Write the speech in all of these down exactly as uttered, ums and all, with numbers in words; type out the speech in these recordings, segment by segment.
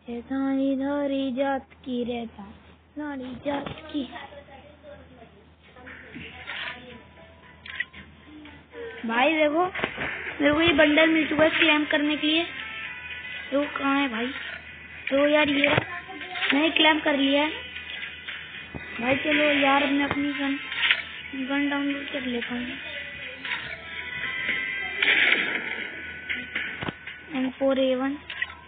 धारी धारी जात की रहता नारी जात की। भाई देखो मेरे को ये बंडल मिल चुका है क्लेम करने के लिए। तो कहाँ है भाई? तो यार ये मैंने क्लेम कर लिया है भाई। चलो यार मैं अपनी गन गन डाउनलोड कर लेता हूँ। एम फोर ए वन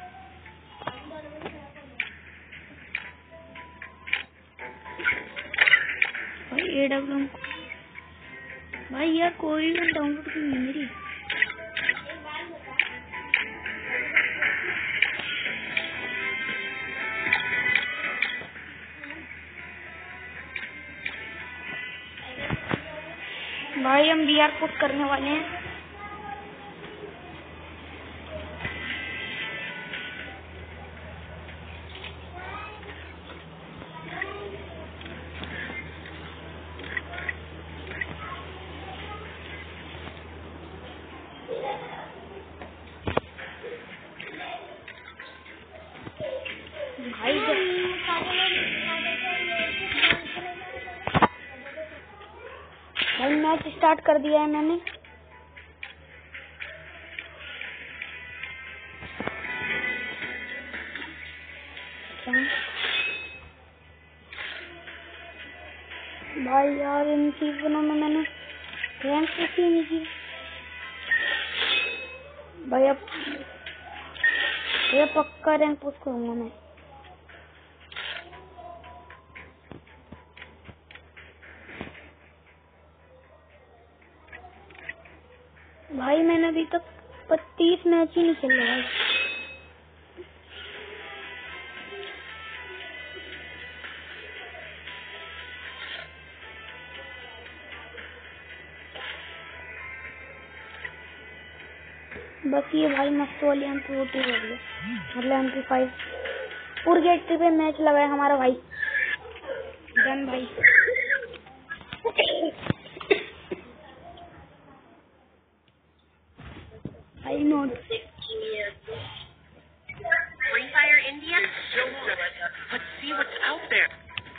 भाई ए डब्ल्यू भाई यार कोई गन डाउनलोड की नहीं मेरी। भाई हम वी आर पुश करने वाले हैं। भाई भाई मैच स्टार्ट कर दिया है मैंने। भाई यार इन सीजनों में मैंने रैंक पुश ही नहीं की भाई। अब ये पक्का रैंक पुश करूंगा मैं। भाई मैंने अभी तक पच्चीस मैच ही नहीं खेले भाई। बस ये भाई मस्त वाली एम पी फोर्टी हो गई मतलब एम पी फाइव। पुरगेट्री पे मैच लगाया हमारा भाई डन भाई। आई नोट Free Fire India. Let's see what's out there.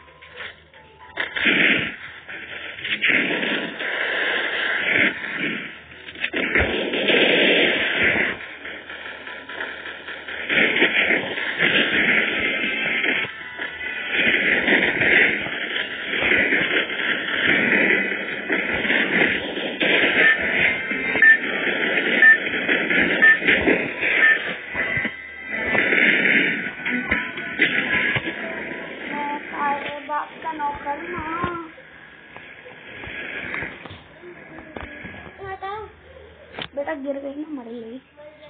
बेटा गिर गई ना मर गई।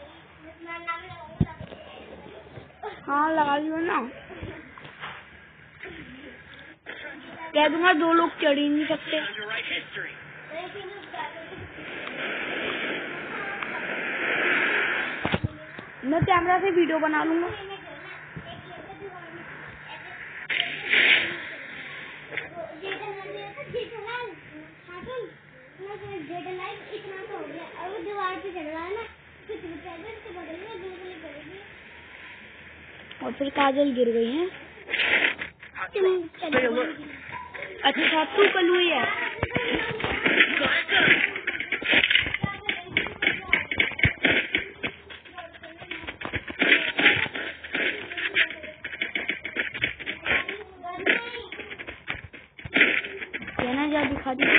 हाँ लगा लियो ना। कह दूंगा दो लोग चढ़ ही नहीं सकते। मैं कैमरा से वीडियो बना लूंगा। और फिर काजल गिर गई है। अच्छा तू कल हुई है। कहना जा दिखा दी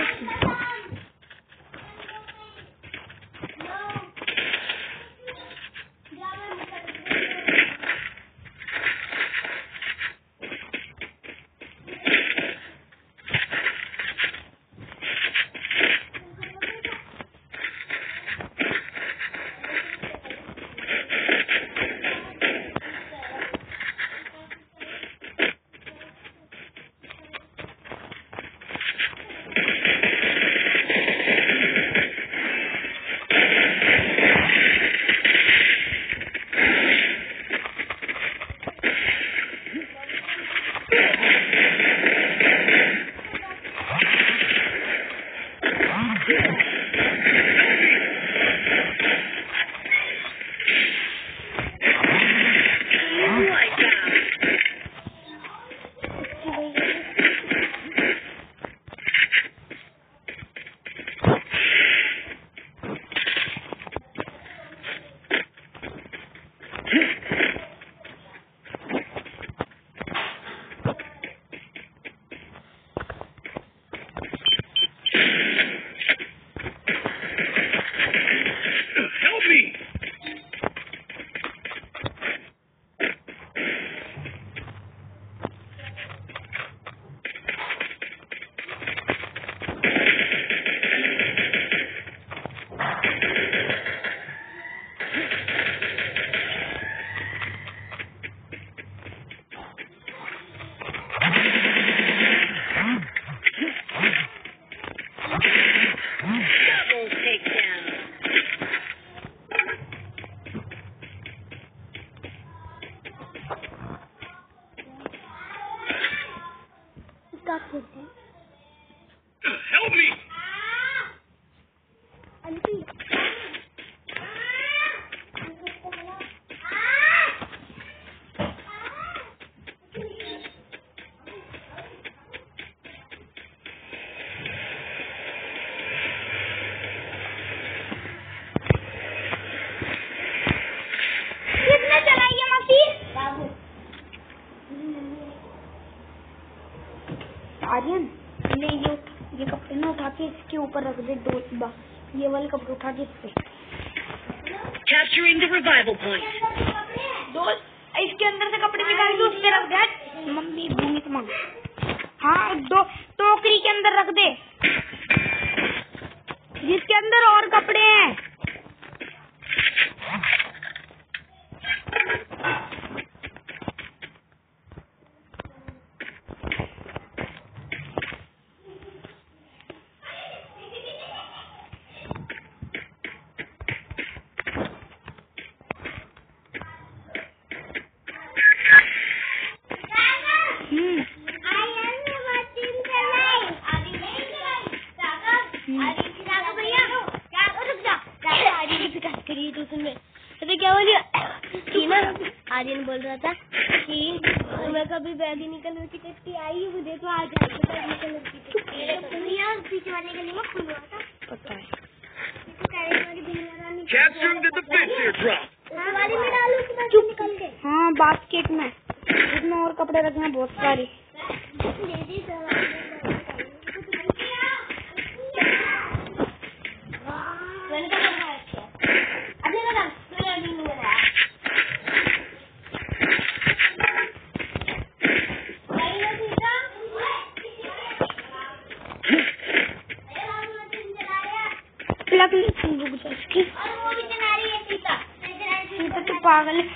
इसका खेलते हैं। Help me! आंटी किसने चलाई है मशीन? बाबू। आर्यन ले ये ये कपड़े ना उठा के इसके ऊपर रख दे। दो बा ये वाले कपड़े उठा के इस पे Capturing the revival point. दो इसके अंदर से कपड़े निकाल के उस पे रख दे। मम्मी भूमि मांग। हाँ दो टोकरी के अंदर रख दे जिसके अंदर और कपड़े हैं। क्या बोलिए आर्यन बोल रहा था कि मैं कभी बैग निकल की कट्टी आई मुझे तो आज निकल पीछे वाले गली में खुल रहा था पता है। Capturing the defense airdrop. निकल गए। हाँ बास्केट में इसमें और कपड़े रखना बहुत सारे। तो पागल है।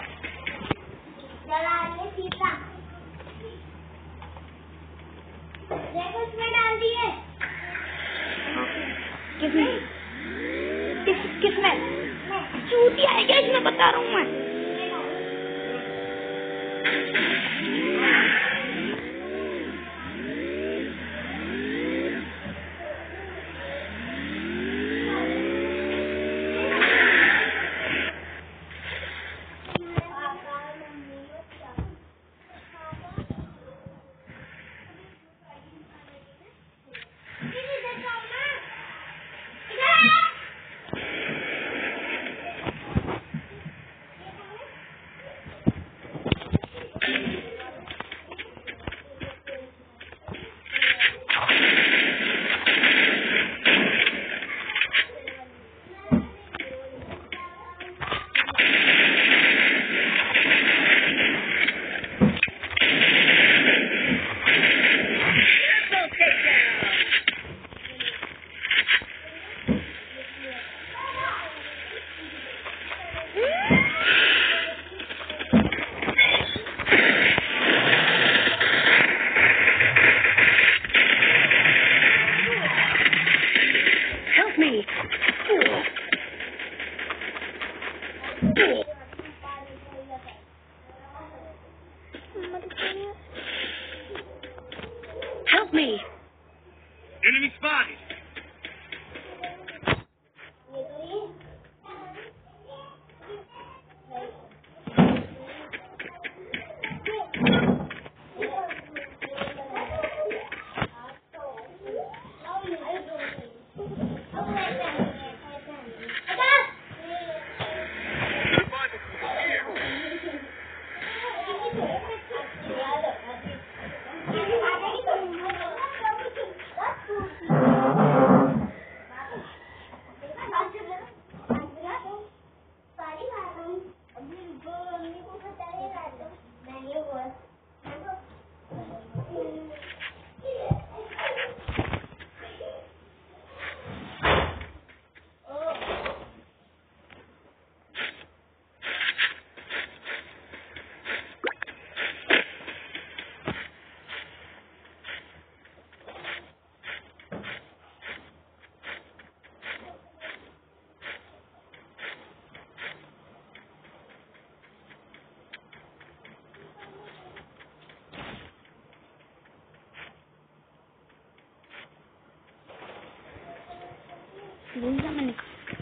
डाल दिए किसने किस किसने चूती आई क्या इसमें बता रहा हूँ मैं। Help me! Enemy spotted! Thank you. भूल गया मैंने।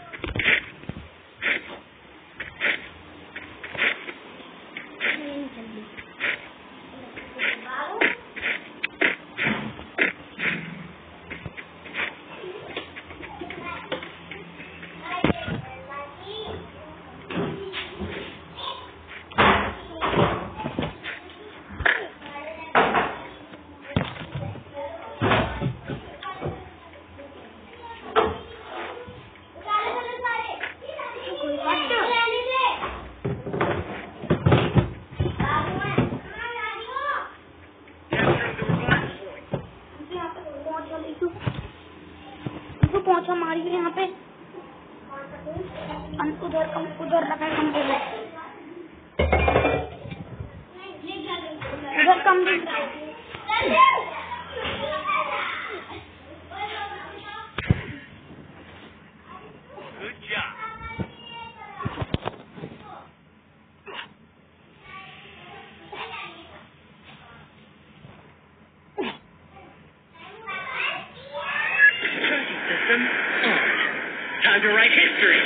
पहुंचा मारी यहाँ पे उधर कम उधर रखा है कंप्यूटर उधर कम Time to write history.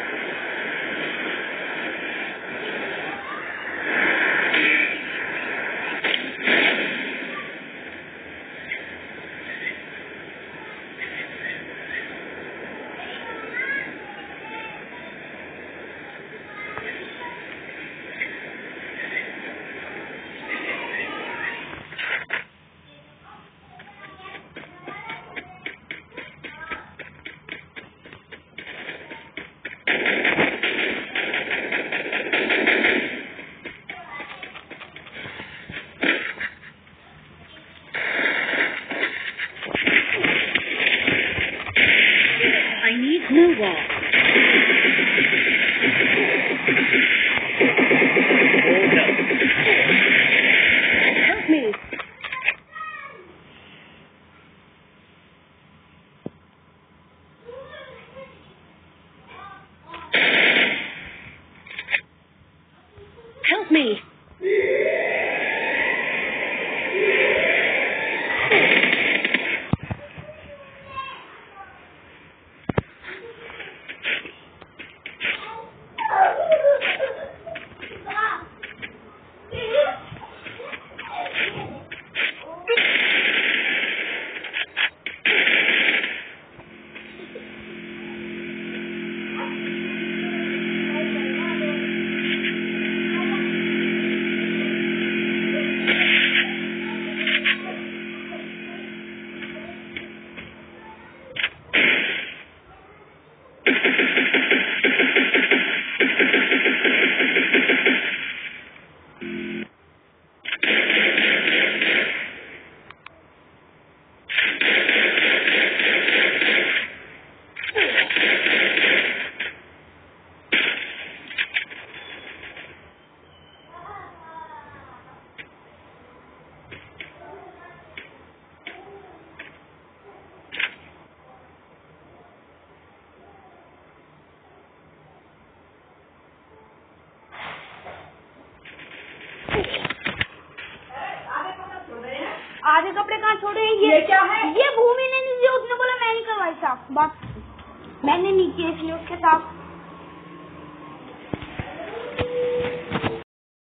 I need glue wall. Help me. Help me. आधे कपड़े कहाँ छोड़े? ये, ये क्या है? ये भूमि ने नहीं दिया, उसने बोला मैं ही करवाई साफ। बस मैंने नहीं किया इसलिए उसके साथ